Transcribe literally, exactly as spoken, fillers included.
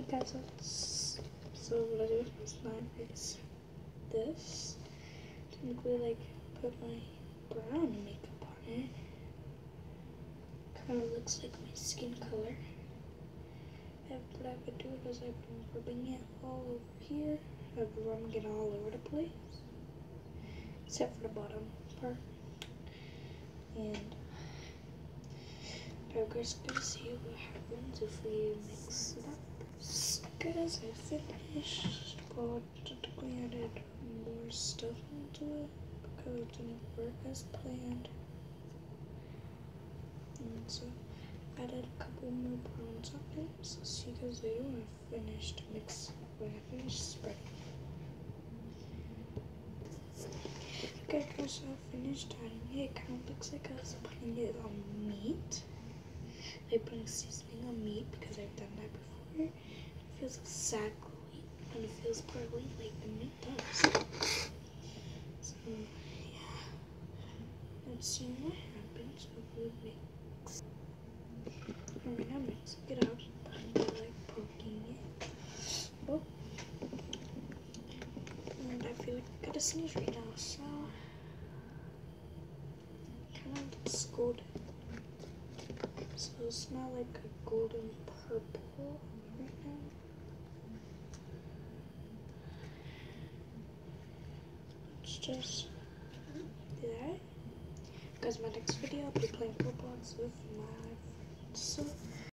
guys, let's, so what I do with my slime is this. Technically, like, put my brown makeup on it. Kind of looks like my skin color. And what I would do is I've been rubbing it all over here. I've been rubbing it all over the place, except for the bottom part. And I'm just gonna see what happens if we mix it up. So guys, I finished, but we added more stuff into it because it didn't work as planned. And so I added a couple more browns on it, so see you guys later when I finish to mix, when I finish spreading. Okay guys, so I finished adding it. It kind of looks like I was putting it on meat. Like putting seasoning on meat because I've done that before. It feels exactly, and it feels partly like the meat does. So yeah, let's see what happens if we mix. Alright, I'm mixing it up. I like poking it. Oh, and I feel like I gotta sneeze right now, so kind of looks golden. So it's not like a golden purple right now. Let's just do that. Because my next video I'll be playing Roblox with my friends. So